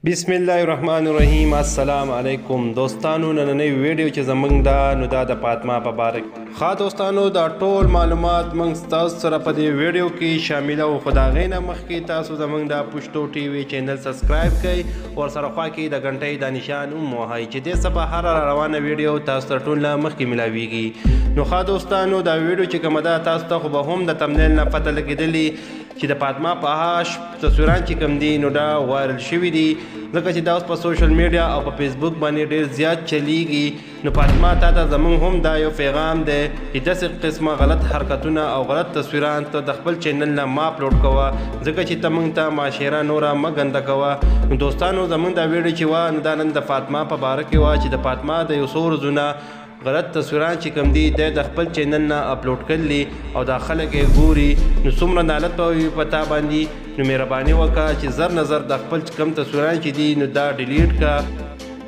بسم الله الرحمن الرحیم. السلام علیکم دوستانو. نننۍ ویډیو چې زمونږ دا نو دا د فاطمه په باره کې ښه دوستانو دا ټول معلومات موږ ستاسو سره په دې ویډیو کې شامله او خو د هغې نه مخکې تاسو زمونږ د پښتو ټي وي چینل سبسکرایب کړئ او سره خوا کې د غنټۍ د نشان هم ووهئ چې دې څه به هره روانه ویډیو تاسو ته ټول نه مخکې ملاویږي. نو ښه دوستانو دا ویډیو چې کومه ده تاسو ته خو به هم د تمنیل نه پته لګېدلي چې د فاطمه په هاش تصویران چې کوم دي نو دا وایرل شوي دي ځکه چې دا اوس په سوشل میډیا او په فیسبوک باندې ډېر زیات چلیږي. نو فاطمه تا ته زموږ هم دا یو پیغام دی چې داسې قسمه غلط حرکتونه او غلط تصویران ته د خپل چینل نه ما اپلوډ کوه ځکه چې ته موږ ته معاشره نوره مه ګنده کوه. نو دوستانو زموږ دا ویډیو چې وه نو دا نن د فاطمه په باره کې وه چې د فاطمه د یو څو ورځونه غلط تصویران چې کوم دي د خپل چینل نه اپلوډ کړلي او دا خلک یې ګوري نو څومره نالت به وي په تا باندې. نو مهرباني وکړه چې زر نظر د خپل کم تصویران چې دي نو دا ډیلیټ کړه.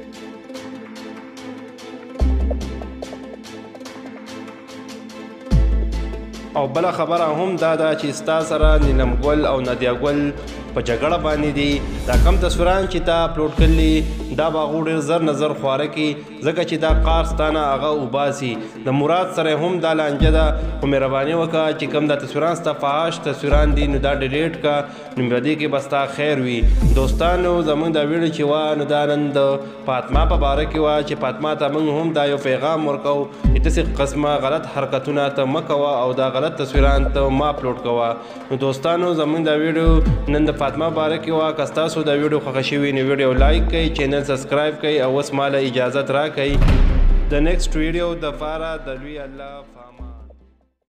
او بله خبره هم دا ده چې ستا سره نیلم ګل او نادیا ګل په جګړه باندې دي. دا کم تصویران چې تا اپلوډ کړلي دا به هغو ډېر زر نظر خواره کړي ځکه چې دا کار ستا نه هغه وباسي. د مراد سره هم دا لانجه ده خو مهرباني وکړه چې کوم دا تصویران ستا فحاش تصویران دي نو دا ډیلیټ کړه. نو په دې کې به ستا خیر وي. دوستانو زموږ دا ویډیو چې وه نو دا نن د فاطمه په باره کې وه چې فاطمه ته موږ هم دا یو پیغام ورکوو چې داسې قسمه غلط حرکتونه ته مه کوه او دا غلط تصویران ته ما اپلوډ کوه. نو دوستانو زموږ دا ویډیو نن د فاطمه باره کې وه. که ستاسو دا ویډیو خوښه شوي نو ویډیو لایک کړئ، چینل سبسکرایب کړئ او اوس ماله اجازت راکړئ د نیکسټ ویډیو دپاره. د لوی الله